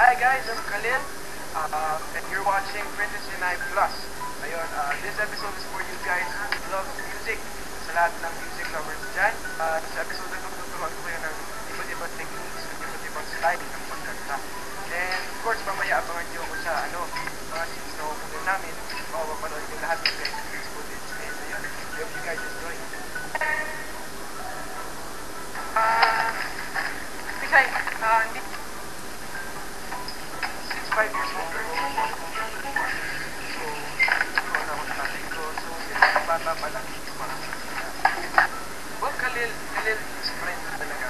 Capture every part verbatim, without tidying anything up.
Hi guys, I'm Khalil, uh, and you're watching Princess Unite Plus. Ayun, uh, this episode is for you guys who love music. Sa lahat ng music lovers dyan, uh, sa episode na ito, tuturuan ko kayo ng iba't ibang techniques, iba't ibang style ng pagkanta. And of course, mamaya abangan nyo ako sa ano, mga scenes na kukunin namin. Mapapanood nyo lahat ng guys' footage. And ayun, I hope you guys enjoy. Ah, Bisay, ah, hindi five years old. So, ito na ako sa tatay ko. So, since bata pa lang, mga well, Khalil, Khalil is friend talaga.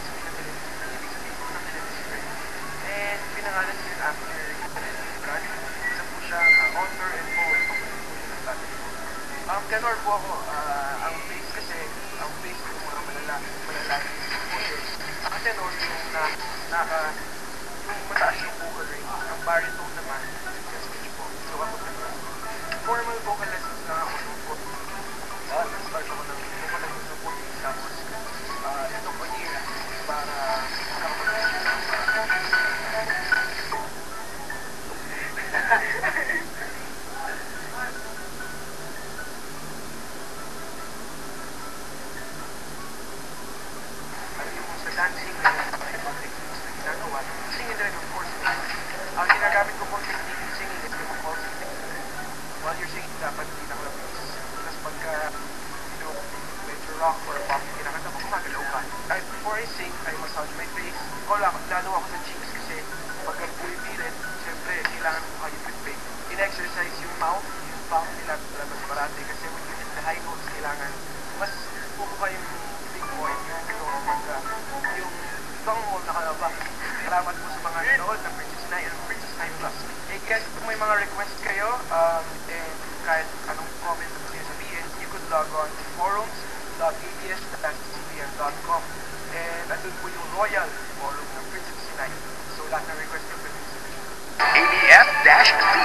And pinangalan niya after Khalil Gibran. Isa po siyang uh, author and poet. Ng tatay ko. Um, ganor po ako. Uh, ang base kasi, ang base ko mga malala, malalaking poets. Ang tenor yung na, naka, yung mataas yung vocal range. Ang baritone naman, just pitch po. So ako naman, formal vocal lessons lang ako nung po. Uh, nag-start ako ng vocal lessons ng fourteen. Tapos, uh, ito po year para alam niyo kung sa dancing na ibang techniques na ginagawa, singing talaga of course. Ang ginagamit ko po technique in singing is yung pulsing technique. While you're singing, dapat hindi nakalabas. Tapos pagka, you know, medyo rock or pop yung kinakanta mo, kumagalaw ka. Right before I sing, I massage my face. O lalo ako sa cheeks kasi pagka bumipilit, siyempre, kailangan ko kayo big. In-exercise yung mouth, yung tongue nila labas parati kasi when you hit the high notes, kailangan mas pupuka yung big point, yung tone, pagka yung tongue mo nakalabas. Salamat po sa mga nanood ng Princess Unite and Princess Unite Plus. Hey guys, kung may mga request kayo, um, and kahit anong comment na gusto sabihin, you could log on to forums dot A B S dash C B N dot com. And andun po yung Royal Forum ng Princess Unite. So lahat ng request nyo pwede sabihin. A B S